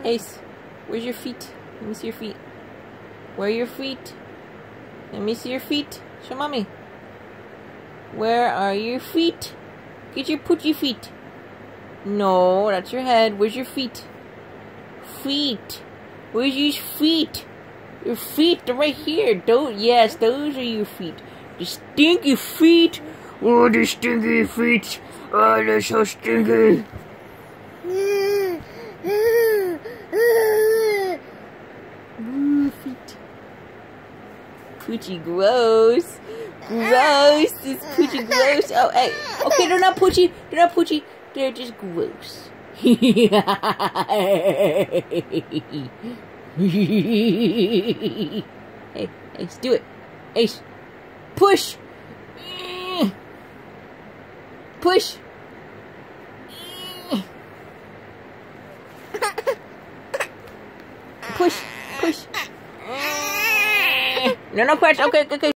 Ace, where's your feet? Let me see your feet. Where are your feet? Let me see your feet. Show mommy. Where are your feet? Get your Poochie feet. No, that's your head. Where's your feet? Feet. Where's your feet? Your feet, they're right here. Yes, those are your feet. The stinky feet. Oh, the stinky feet. Oh, they're so stinky. Ooh, feet. Poochie gross. Gross. This Poochie gross. Oh, hey. Okay, they're not Poochie. They're not Poochie. They're just gross. Hey, Ace, do it. Ace, push. Push. Push. Push. No, no, crash. Okay, okay, okay.